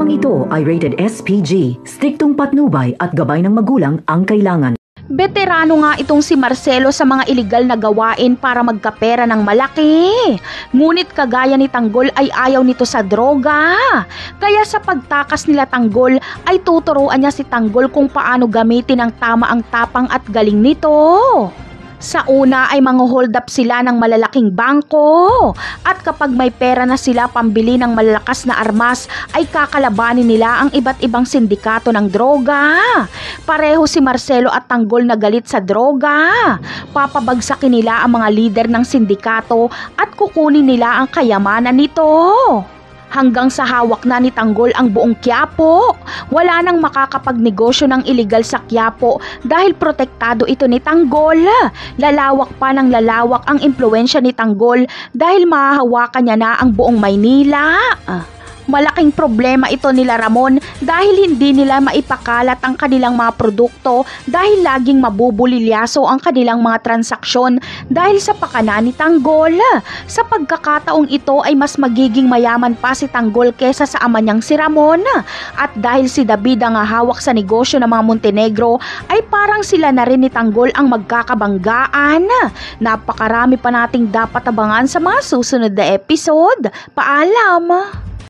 Programang ito ay rated SPG, striktong patnubay at gabay ng magulang ang kailangan. Veterano nga itong si Marcelo sa mga iligal na gawain para magkapera ng malaki. Ngunit kagaya ni Tanggol ay ayaw nito sa droga. Kaya sa pagtakas nila Tanggol ay tuturuan niya si Tanggol kung paano gamitin ang tama ang tapang at galing nito. Sa una ay hold up sila ng malalaking bangko at kapag may pera na sila pambili ng malalakas na armas ay kakalabanin nila ang iba't ibang sindikato ng droga. Pareho si Marcelo at Tanggol na galit sa droga. Papabagsakin nila ang mga lider ng sindikato at kukunin nila ang kayamanan nito. Hanggang sa hawak na ni Tanggol ang buong Quiapo. Wala nang makakapagnegosyo ng iligal sa Quiapo dahil protektado ito ni Tanggol. Lalawak pa ng lalawak ang impluwensya ni Tanggol dahil mahahawakan niya na ang buong Maynila. Malaking problema ito nila Ramon dahil hindi nila maipakalat ang kanilang mga produkto dahil laging mabubulilyaso ang kanilang mga transaksyon dahil sa pakana ni Tanggol. Sa pagkakataong ito ay mas magiging mayaman pa si Tanggol kesa sa ama niyang si Ramon. At dahil si David ang hawak sa negosyo ng mga Montenegro ay parang sila na rin ni Tanggol ang magkakabanggaan. Napakarami pa nating dapat abangan sa mga susunod na episode. Paalam!